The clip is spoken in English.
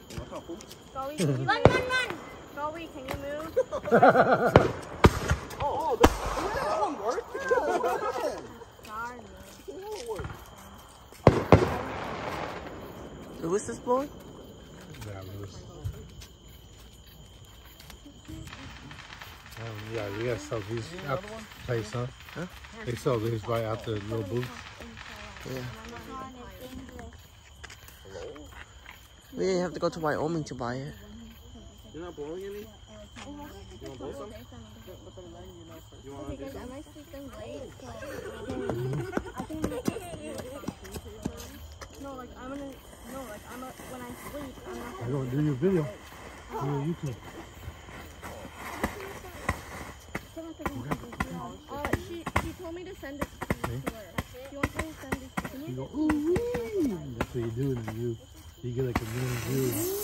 Goey, can you run! Goey, can you move? That one worked. Darn Lewis is blowing? Yeah, Lewis. Yeah, we gotta soak these out the place, huh? They soak these right out the little booth. Yeah. We didn't have to go to Wyoming to buy it. You're not blowing any? You want to blow some? You want to do some? when I sleep, I'm not I'm gonna do your video. Do your YouTube. She told me to send it to her. She wants me to send it to You go, ooh wee! That's what you do, and you get like a million views.